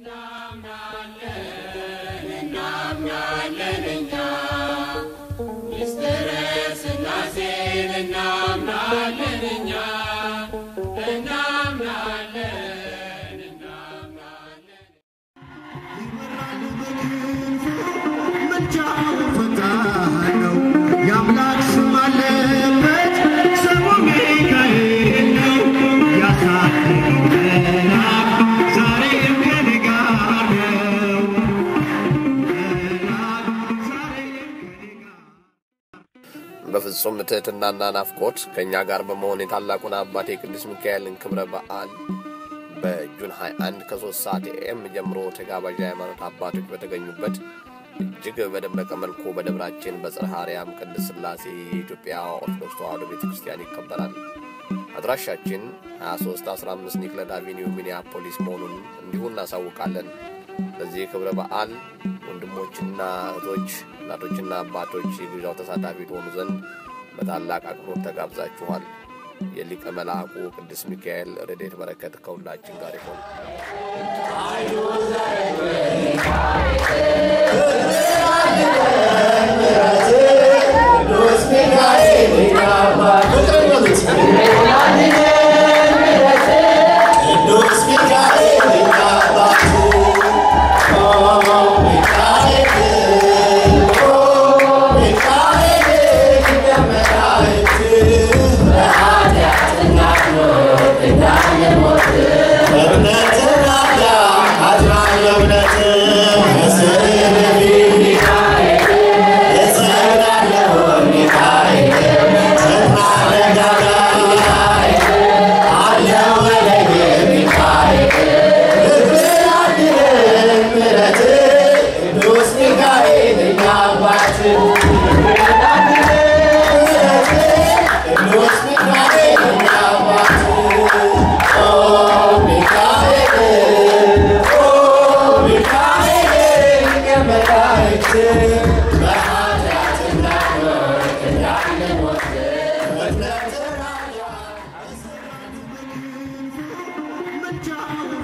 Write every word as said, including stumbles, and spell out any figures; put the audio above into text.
በፍጹም ትህትናና ናፍቆት ከኛ ጋር በመሆን የታላቁን አባቴ ቅዱስ ሚካኤልን ክብረ በዓል በጁን ሃያ አንድ ከ3 ሰዓት ኤም ጀምሮ ተጋባዥ ሃይማኖት አባቶች በተገኙበት እጅግ በደመቀ መልኩ በደብራችን በጽርሐ አርያም ቅድስት ሥላሴ የኢትዮጵያ ኦርቶዶክስ ተዋሕዶ ቤተክርስቲያን ይከበራል። አድራሻችን ሃያ ሶስት አስራ አምስት ኒክለድ አቬኒው ሚኒያፖሊስ መሆኑን እንዲሁ እናሳውቃለን። በዚህ ክብረ በዓል ወንድሞችና እህቶች እናቶችና አባቶች የግብዣው ተሳታፊ ሆኑ ዘንድ በታላቅ አክብሮት ተጋብዛችኋል። የሊቀ መላእክቱ ቅዱስ ሚካኤል ረድኤት በረከት ከሁላችን ጋር ይሁን። Ciao.